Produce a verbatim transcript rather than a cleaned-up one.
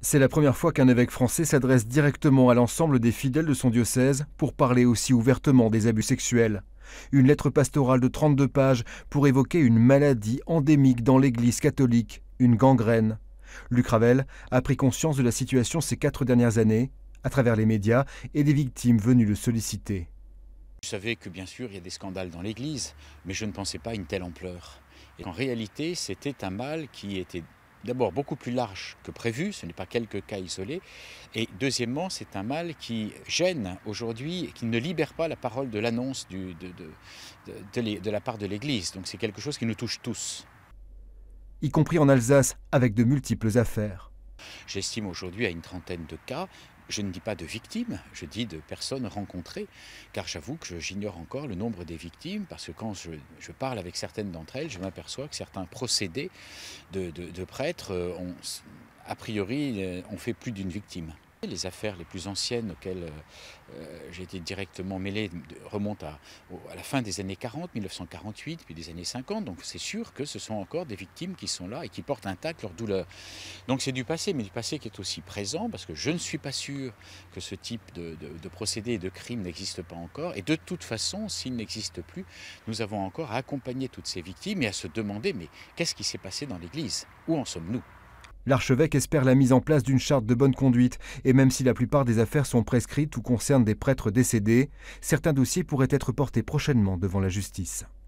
C'est la première fois qu'un évêque français s'adresse directement à l'ensemble des fidèles de son diocèse pour parler aussi ouvertement des abus sexuels. Une lettre pastorale de trente-deux pages pour évoquer une maladie endémique dans l'Église catholique, une gangrène. Luc Ravel a pris conscience de la situation ces quatre dernières années, à travers les médias et des victimes venues le solliciter. Je savais que bien sûr il y a des scandales dans l'Église, mais je ne pensais pas à une telle ampleur. Et en réalité, c'était un mal qui était d'abord beaucoup plus large que prévu, ce n'est pas quelques cas isolés. Et deuxièmement, c'est un mal qui gêne aujourd'hui, qui ne libère pas la parole de l'annonce de, de, de, de, de la part de l'Église. Donc c'est quelque chose qui nous touche tous. Y compris en Alsace, avec de multiples affaires. J'estime aujourd'hui à une trentaine de cas. Je ne dis pas de victimes, je dis de personnes rencontrées, car j'avoue que j'ignore encore le nombre des victimes, parce que quand je, je parle avec certaines d'entre elles, je m'aperçois que certains procédés de, de, de prêtres, ont, a priori, ont fait plus d'une victime. Les affaires les plus anciennes auxquelles euh, j'ai été directement mêlé remontent à, à la fin des années quarante, mille neuf cent quarante-huit, puis des années cinquante. Donc c'est sûr que ce sont encore des victimes qui sont là et qui portent intacte leur douleur. Donc c'est du passé, mais du passé qui est aussi présent, parce que je ne suis pas sûr que ce type de, de, de procédé et de crime n'existe pas encore. Et de toute façon, s'il n'existe plus, nous avons encore à accompagner toutes ces victimes et à se demander, mais qu'est-ce qui s'est passé dans l'Église? Où en sommes-nous? L'archevêque espère la mise en place d'une charte de bonne conduite, et même si la plupart des affaires sont prescrites ou concernent des prêtres décédés, certains dossiers pourraient être portés prochainement devant la justice.